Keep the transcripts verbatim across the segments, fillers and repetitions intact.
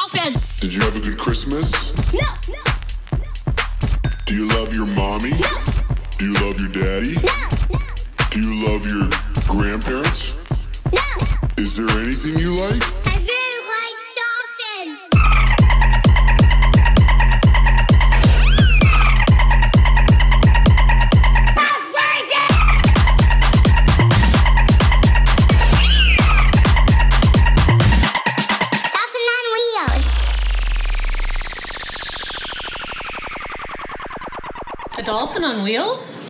dolphins. Did you have a good Christmas? No. Do you love your mommy? No. Do you love your daddy? No. Do you love your grandparents? No. Is there anything you like? I really like dolphins. That's crazy! Dolphin on wheels. A dolphin on wheels?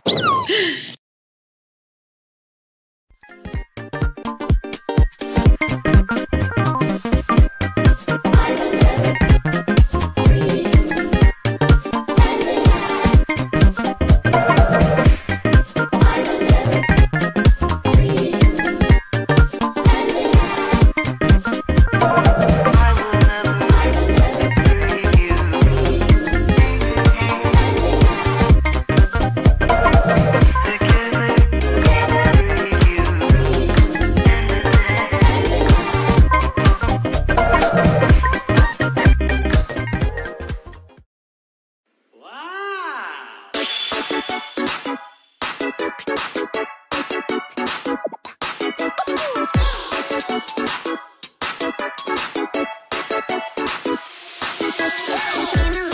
Wow.